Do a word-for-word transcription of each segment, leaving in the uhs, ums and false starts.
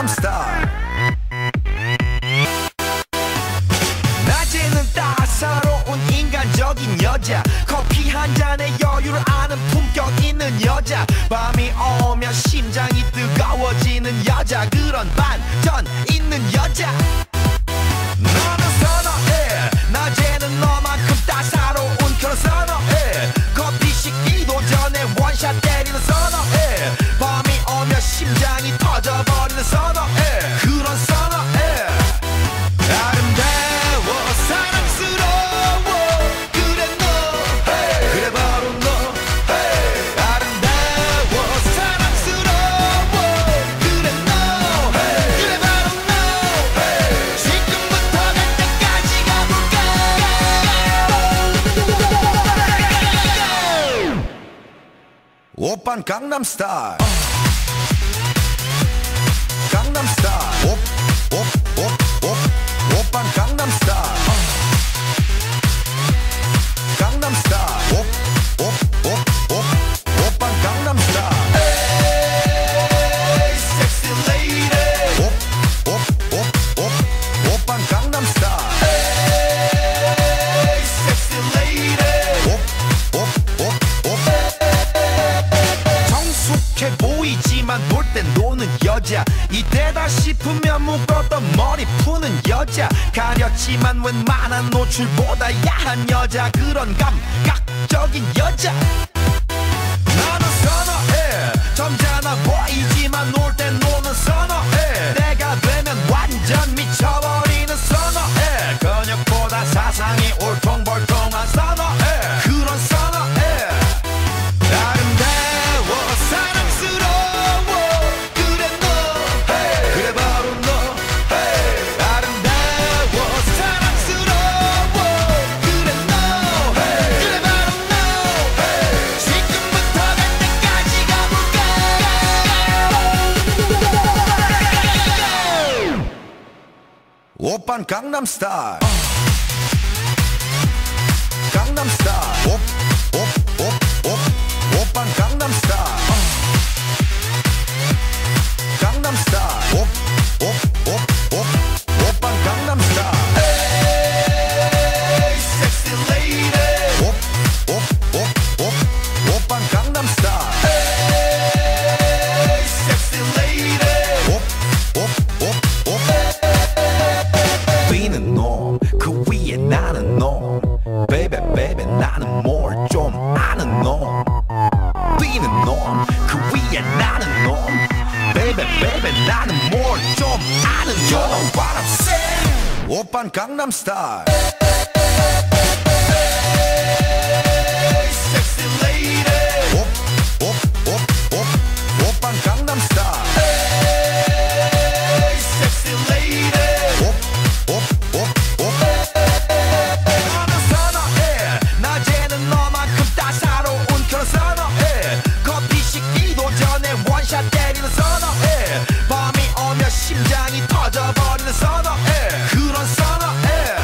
강남스타일. 낮에는 따사로운 인간적인 여자, 커피 한 잔에 여유를 아는 품격 있는 여자, 밤이 오면 심장이 뜨거워지는 여자, 그런 반전 있는 여자. 너는 선호해, 낮에는 너만큼 따사로운 그런 선호해, 커피 식기도 전에 원샷 때리는 선호해, 밤이 오면 심장이 터져버리는 선호해, 그런 선호해. 아름다워 사랑스러워 그래 너, hey. 그래 바로 너, hey. 아름다워 사랑스러워 그래 너, hey. 그래 바로 너, hey. 지금부터 갈 때까지 가볼까. 오빤 강남스타일. 강남스타일. 오, 오, 오, 오, 오빤 강남스타일. 강남스타일. 오, 오, 오, 오, 오빤 강남스타일. Hey, sexy lady. 오, 오, 오, 오, 오빤 강남스타일. Hey, sexy lady. 오, 오, 오, 오. 성숙해 보이지만 놀 땐 노는 여자, 이때다 싶으면 묶었던 머리 푸는 여자, 가렸지만 웬만한 노출보다 야한 여자, 그런 감각적인 여자. 나는 선호해, 점잖아 보이지만 놀 땐 노는 선호해, 내가 되면 완전 미쳐버리는 선호해, 근육보다 사상이 울퉁불퉁한 선호해, 그런 선호해. 아름다워 사랑스러워 그래 너, hey. 그래 바로 너, hey. 아름다워 사랑스러워 그래 너, hey. 그래 바로 너, hey. 지금부터 갈 때까지 가볼까. 오빤 강남스타일. 강남스타일. 오, 오, 오, 오, 오빤 강남스타일. 강남스타일. 오, 오, 오, 오, 오빤 강남스타일. Hey, sexy lady. 오, 오, 오, 오, 오빤 강남스타일. Hey, sexy lady. 오, 오, 오, 오. 뛰는 놈, 그 위에 나는 놈, baby baby 나는 뭘 좀 아는 놈. 뛰는 놈, 그 위에 나는 놈, baby baby 나는 뭘 좀 아는 놈. You know what I'm saying? 오빤 강남스타일. Hey, sexy lady. 오, 오, 오, 오, 오빤 강남스타일. Hey, sexy lady. 오, 오, 오, 오. 너는 선호해, 낮에는 너만큼 따사로운 그런 선호해, 커피 식기도 전에 원샷 때리는 선호해, 밤이 오면 심장이 터져버리는 선호해, 그런 선호해.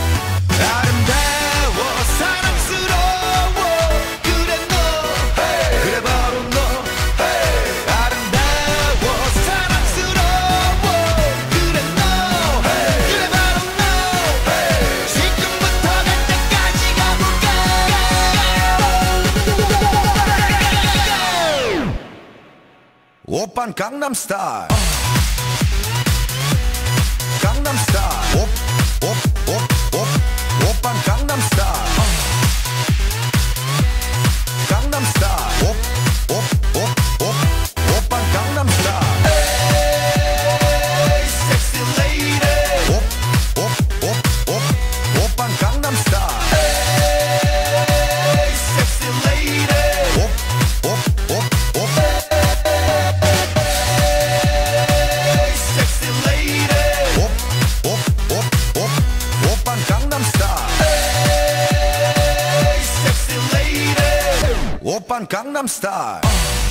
아름다워 사랑스러워 그래 너, hey. 그래 바로 너, hey. 아름다워 사랑스러워 그래 너, hey. 그래 바로 너, hey. 지금부터 갈 때까지 가볼까. 오빤 강남스타일. 강남스타일. 오, 오, 오, 오, 오빤 강남스타일. 강남스타일. 오, 오, 오, 오, 오빤 강남스타일. Hey, sexy lady. 오, 오, 오, 오, 오빤 강남스타일. Hey, sexy lady. 오, 오, 오, 오. Hey, sexy lady. 오, 오, 오, 오, 오빤 강남스타일. Hey, sexy lady. 오빤 강남스타일.